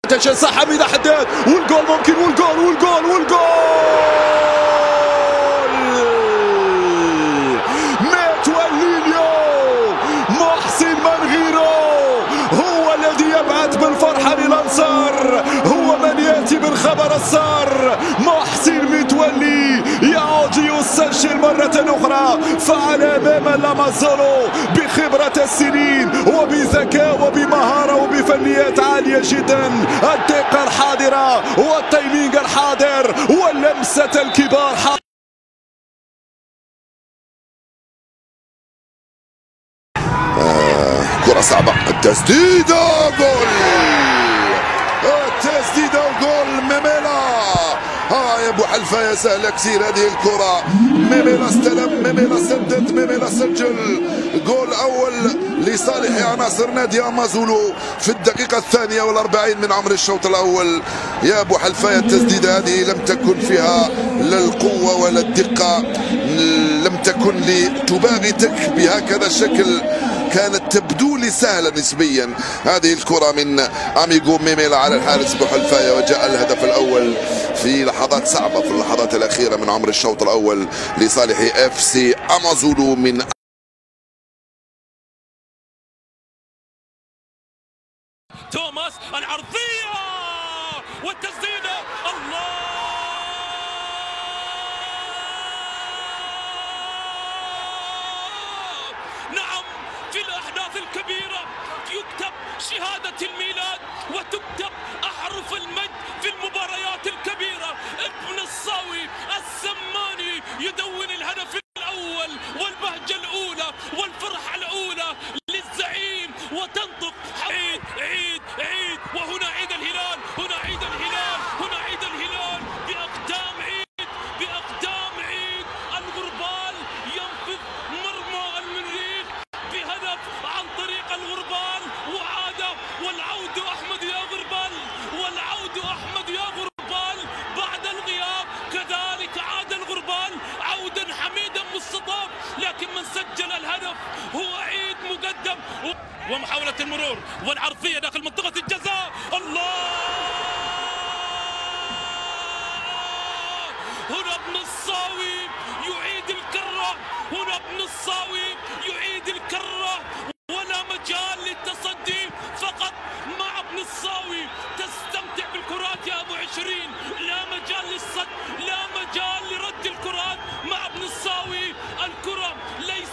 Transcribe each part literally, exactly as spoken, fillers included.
تجسى حميدة حداد والجول ممكن والجول والجول والجول متولي محسن منغيرو هو الذي يبعث بالفرحة للأنصار، هو من يأتي بالخبر السار. محسن متولي يعود يسجل مرة أخرى، فعل أمام لامازولو بخبرة السنين وبذكاء وبمهارة وبفنيات عالية جدا، الدقة الحاضرة والتايمينج الحاضر واللمسة الكبار حاضر. آه كرة صعبة، التسديدة جول، التسديدة وجول ميميلا. ها يا ابو حلفة يا سهلة كثير هذه الكرة. ميميلا استلم، ميميلا سدد، ميميلا سجل جول اول لصالح عناصر نادي امازولو في الدقيقة الثانية والأربعين من عمر الشوط الأول. يا ابو حلفة التسديدة هذه لم تكن فيها لا القوة ولا الدقة، لم تكن لتباغتك بهكذا الشكل، كانت تبدو لي سهلة نسبيا. هذه الكرة من أميغو ميميلا على الحارس بوحلفاية، وجاء الهدف الأول في لحظات صعبة في اللحظات الأخيرة من عمر الشوط الأول لصالح اف سي امازولو. من توماس العرضية والتسديدة، الله نعم، في الأحداث الكبيرة يكتب شهادة الميلاد وتكتب أحرف المجد في المباريات الكبيرة. ابن الصاوي السماني يدون الهدف الأول والبهجة الأولى والفرحة الأولى للزعيم، وتنطق عيد عيد عيد، وهنا عيد الهلال، هنا عيد الهلال، هنا عيد الهلال بأقدام عيد، بأقدام عيد. الغربال ينفذ مرمى المريخ بهدف عن طريق الغربال، وعاد والعود أحمد يا غربال، والعود أحمد يا غربال بعد الغياب. كذلك عاد الغربال عودا حميدا مستطاب، لكن من سجل الهدف هو عيد مقدم. ومحاولة المرور والعرضية داخل منطقة الجزاء، الله هنا ابن الصاوي يعيد الكرة، هنا ابن الصاوي يعيد الكرة، ولا مجال للتصدي فقط مع ابن الصاوي. تستمتع بالكرات يا ابو عشرين، لا مجال للصد، لا مجال لرد الكرات مع ابن الصاوي. الكرة ليس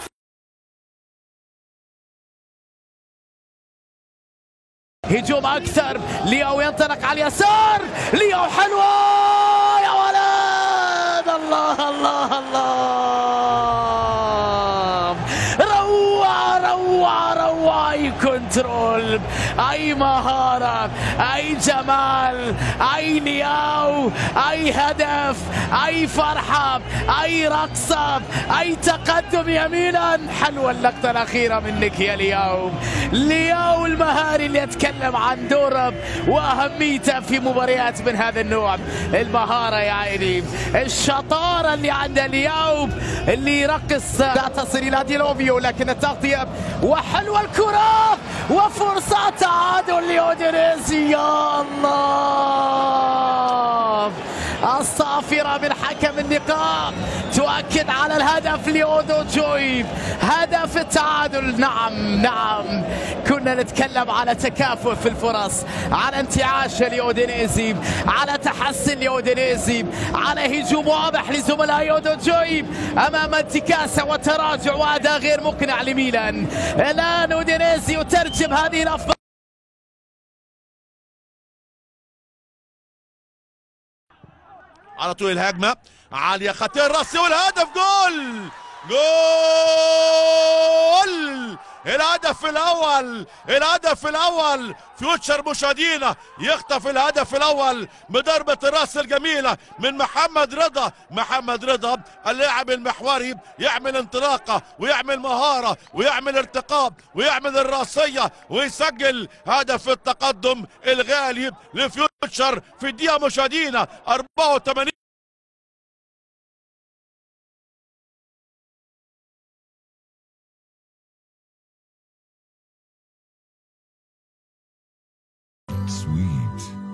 هجوم اكثر، لياو ينطلق على اليسار، لياو حلوه يا ولد، الله الله الله، روعه روعه روعه، اي كنترول، اي مهاره، اي جمال، اي لياو، اي هدف، اي فرحه، اي رقصه، اي تقدم يمينا. حلوه اللقطه الاخيره منك يا لياو، لياو المهاري اللي يتكلم عن دوره واهميته في مباريات من هذا النوع. المهاره يا عيني، الشطاره اللي عند لياو اللي يرقص. لا تصل الى ديلوفيو، لكن التغطيه وحلوه الكره وفرصه تعادل لأودينيزي. يا الله، الصافرة من حكم اللقاء تؤكد على الهدف لأودو جوي، هدف التعادل. نعم نعم، كنا نتكلم على تكافؤ في الفرص، على انتعاش لأودينيزي، على تحسن لأودينيزي، على هجوم واضح لزملاء أودو جوي أمام انتكاسة وتراجع وأداء غير مقنع لميلان. الآن أودينيزي يترجم هذه الأفضل على طول. الهجمة عالية، خطير راسي، والهدف جول جول، الهدف الأول، الهدف الأول. فيوتشر مشاهدينا يخطف الهدف الأول بضربة الراس الجميلة من محمد رضا. محمد رضا اللاعب المحوري يعمل انطلاقة ويعمل مهارة ويعمل ارتقاب ويعمل الراسية ويسجل هدف التقدم الغالي لفيوتشر في الدقيقة مشاهدينا أربعة وثمانين. Sweet.